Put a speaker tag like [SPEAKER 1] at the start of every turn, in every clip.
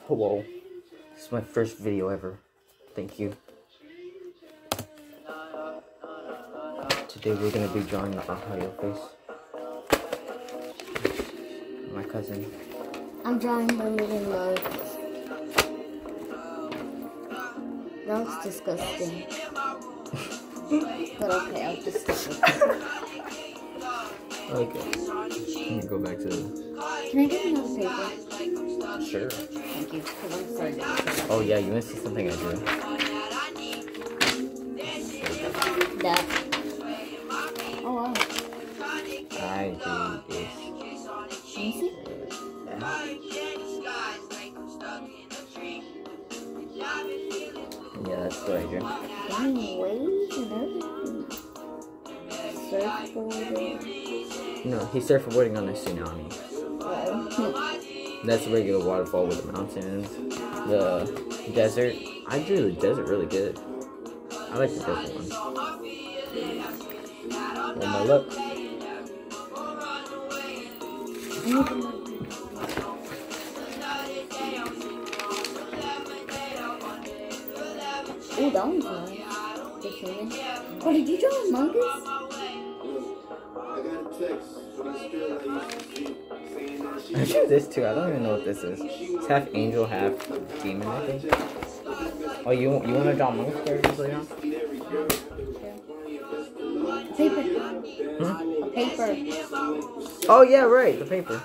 [SPEAKER 1] Hello. This is my first video ever. Thank you. Today we're gonna be drawing the Ohio face. My cousin.
[SPEAKER 2] I'm drawing the moving mug. That looks disgusting. But okay, I'll just stick it.
[SPEAKER 1] Okay. Let me go back to the...
[SPEAKER 2] Can I get another paper?
[SPEAKER 1] Sure.
[SPEAKER 2] Thank you, because I'm sorry.
[SPEAKER 1] Oh yeah, you missed something I drew.
[SPEAKER 2] That. Oh wow.
[SPEAKER 1] I drew this.
[SPEAKER 2] Let me see.
[SPEAKER 1] Yeah, that's what I drew.
[SPEAKER 2] Dang, waves and everything. Surfboarding.
[SPEAKER 1] No, he's surfboarding on a tsunami. That's a regular waterfall with the mountains. The desert. I drew the desert really good. I like the desert one. On my lip.
[SPEAKER 2] Oh, that one's nice. The human. Oh, did you draw Among Us?
[SPEAKER 1] I drew this too. I don't even know what this is. It's half angel, half demon, I think. Oh, you want to draw Among Us characters later on?
[SPEAKER 2] Paper.
[SPEAKER 1] Hmm?
[SPEAKER 2] A paper.
[SPEAKER 1] Oh yeah, right, the paper.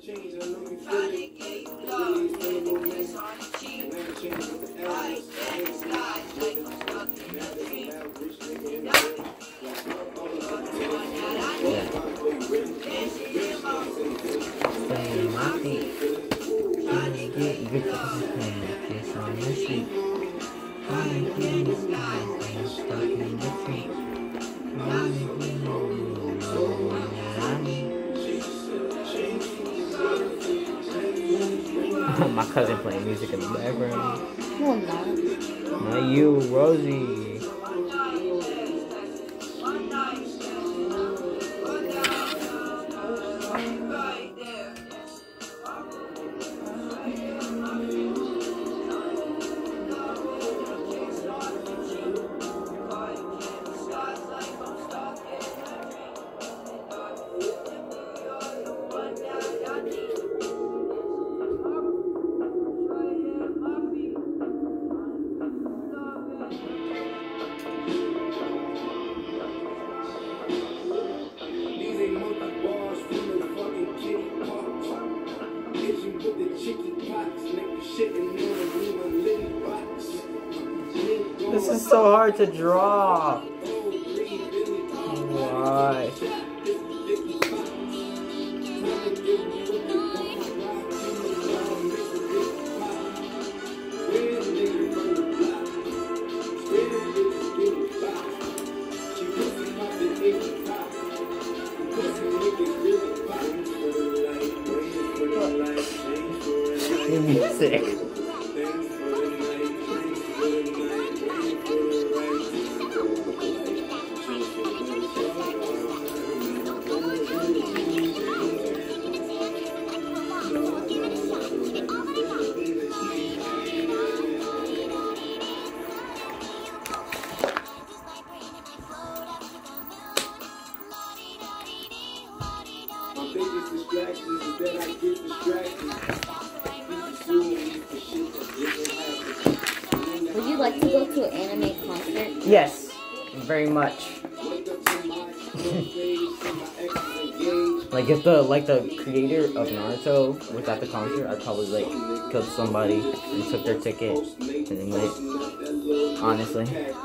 [SPEAKER 1] My cousin playing music in the background.
[SPEAKER 2] No, I'm not.
[SPEAKER 1] Not you, Rosie. This is so hard to draw. Why? Your music.
[SPEAKER 2] Would you like to go to an anime concert?
[SPEAKER 1] Yes, very much. Like if the creator of Naruto was at the concert, I'd probably like killed somebody and took their ticket and then went. Honestly.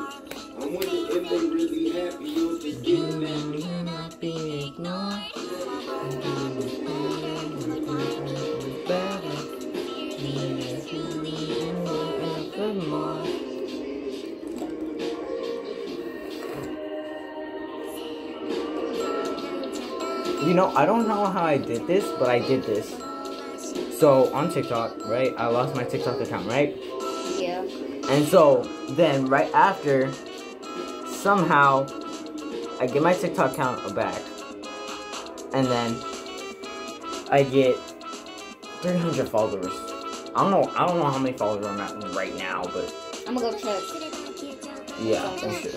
[SPEAKER 1] You know, I don't know how I did this, but I did this. So, on TikTok, right? I lost my TikTok account, right?
[SPEAKER 2] Yeah.
[SPEAKER 1] And so, then, right after, somehow, I get my TikTok account back. And then, I get 300 followers. I don't know how many followers I'm at right now, but
[SPEAKER 2] I'm gonna go check.
[SPEAKER 1] yeah, I'm sure.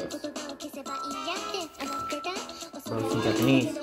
[SPEAKER 1] Bro, it's in Japanese.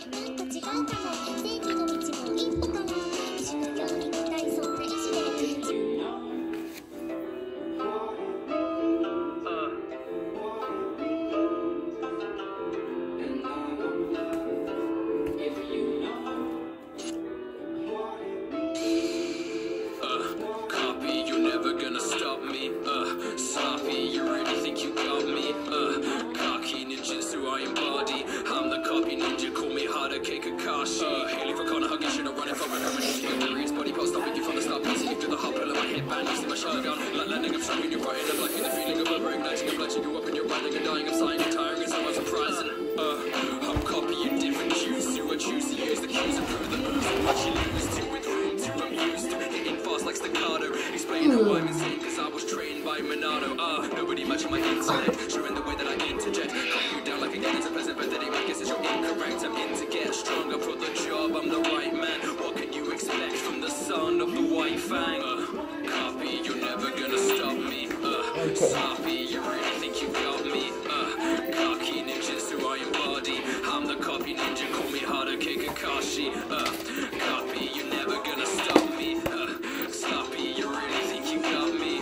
[SPEAKER 3] Nobody matching my intellect, showing the way that I interject. Calm you down like a game, it's a pleasant pathetic. I guess you're incorrect. I'm in to get stronger for the job. I'm the right man. What can you expect from the son of the white fang? Copy, you're never gonna stop me. Sloppy, you really think you got me? Cocky ninjutsu I embody. I'm the copy ninja. Call me Haruka Kakashi. Copy, you're never gonna stop me. Sloppy, you really think you got me?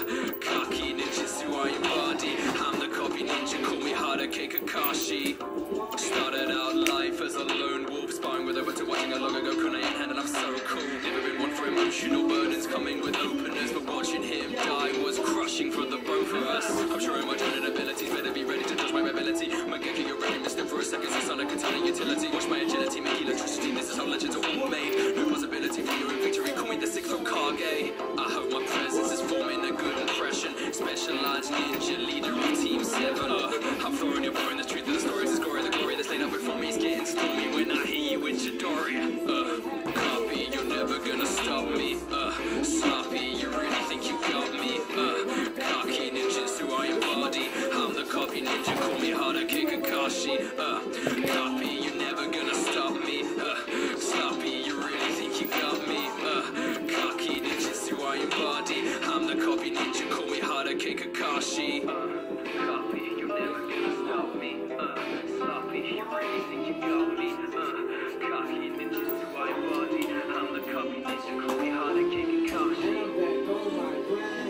[SPEAKER 3] Cocky ninjutsu I embody. I'm the copy ninja, call me Haruka Kakashi. Started out life as a lone wolf, sparring with Obito, watching a long ago kunai in hand, and I'm so cool. Never been one for emotional burdens, coming with openness, but watching him die was crushing for the both of us. I'm showing my training abilities, better be ready to judge my ability. Mangeki, you're ready, missed it for a second, so Sonic can tell utility. Watch my agility, make electricity, this is how legends are all made. No possibility for you in victory, call me the sixth from Kage. I hope my presence is forming a good impression. Specialized ninja leader of Team 7. I'm throwing your boy in the truth of the stories, the glory, the glory that's laid up before me is getting stormy when I hear you in Chidori. Copy, you're never gonna stop me. Sloppy, you really think you got me? Cocky ninjutsu I embody. I'm the copy ninja, call me Haruka Kakashi. Copy, you're never gonna stop me. Sloppy, you really think you got me? Cocky ninjutsu I embody. I'm the copy ninja, call me Haruka Kakashi. Copy, you're never gonna stop me. Sloppy, you really think you got me? Cocky ninjutsu I embody. I'm the copy ninja, call me Haruka Kakashi.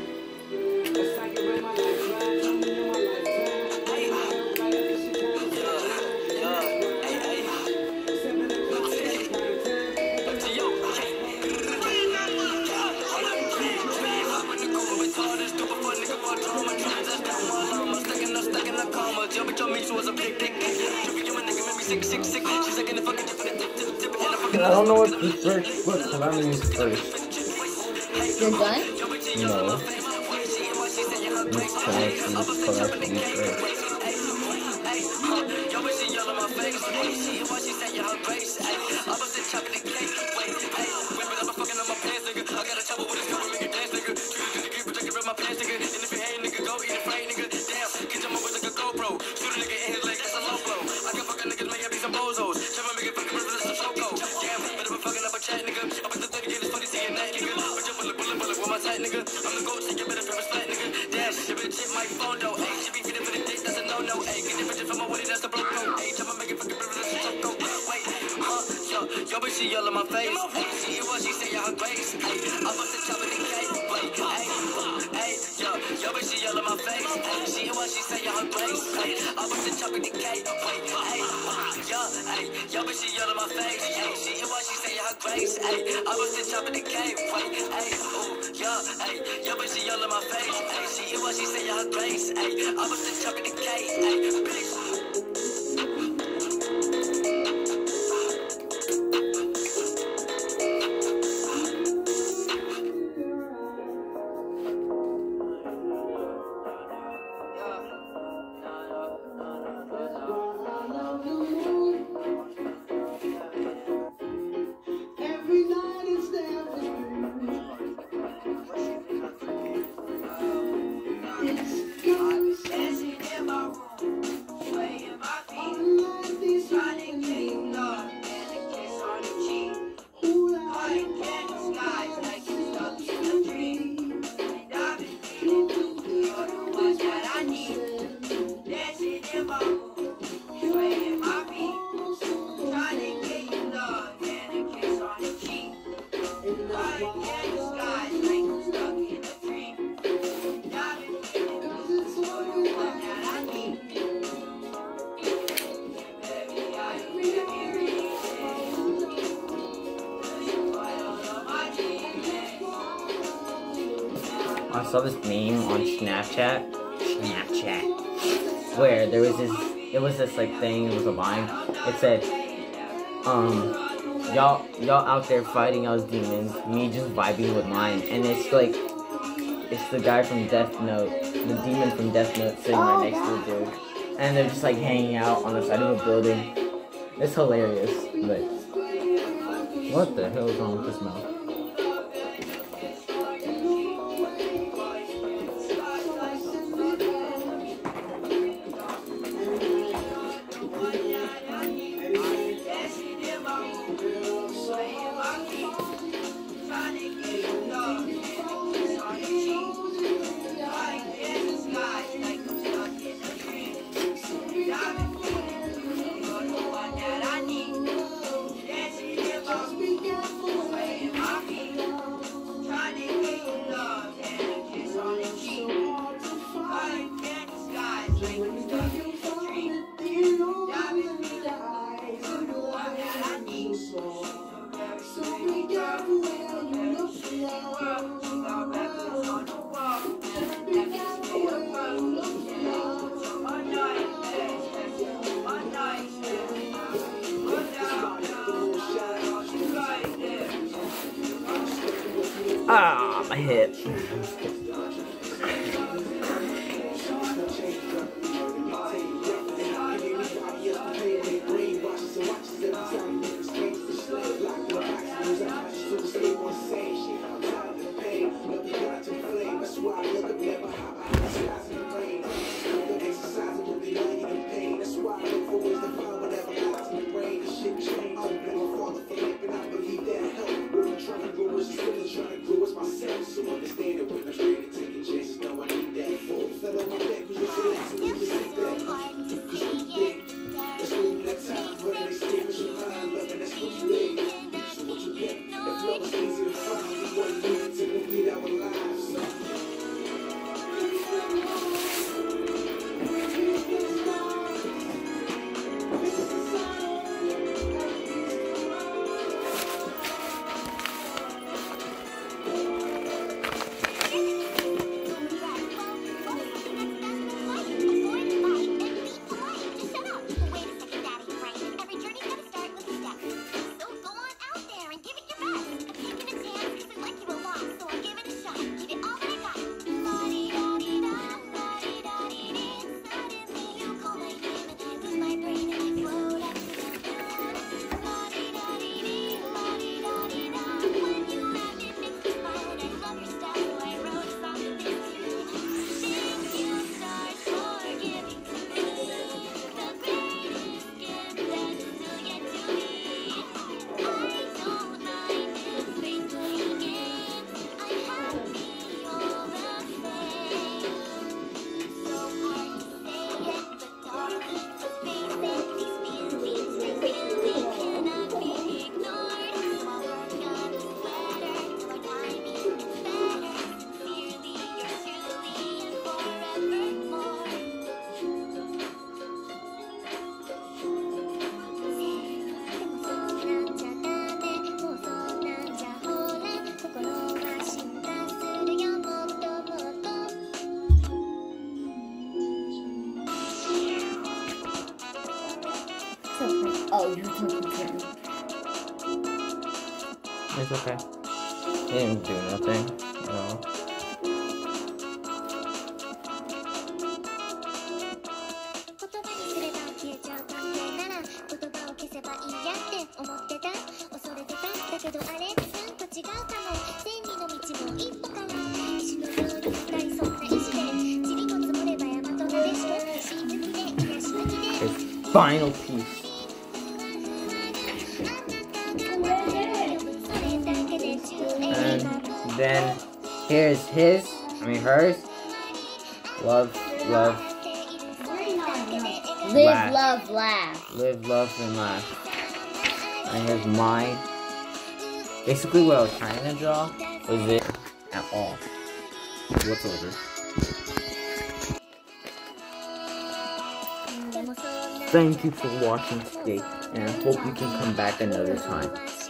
[SPEAKER 1] I don't know what this first was, but I'm in this first.
[SPEAKER 2] You're done?
[SPEAKER 1] No. Let's try to collect these first.
[SPEAKER 3] Yo, but she yell in my face. She what she say, her grace. I bust the chop in the cake. Wait, yo, but she yell in my face. She what she say, her grace. I bust the chop in the cake. Wait, yo, but she yell in my face. She what she say, her grace. I bust the chop in the cake. Wait, yo, but she yell in my face. She what she say, her grace. I bust the chop in the cake. Bitch.
[SPEAKER 1] I saw this meme on Snapchat, where there was this like thing, it was a line. It said, y'all out there fighting those demons, me just vibing with mine. And it's like, it's the guy from Death Note, the demon from Death Note sitting right next to the dude. And they're just like hanging out on the side of a building. It's hilarious, but what the hell is wrong with this mouth? Ah, my hip.
[SPEAKER 2] Oh, you took the turn.
[SPEAKER 1] It's okay. He didn't do nothing at all. His final piece. And then here's hers. Love,
[SPEAKER 2] Live,
[SPEAKER 1] laugh.
[SPEAKER 2] love, laugh.
[SPEAKER 1] Live, love, and laugh. And here's mine. Basically what I was trying to draw was it at all. What's over? Thank you for watching today, and I hope you can come back another time.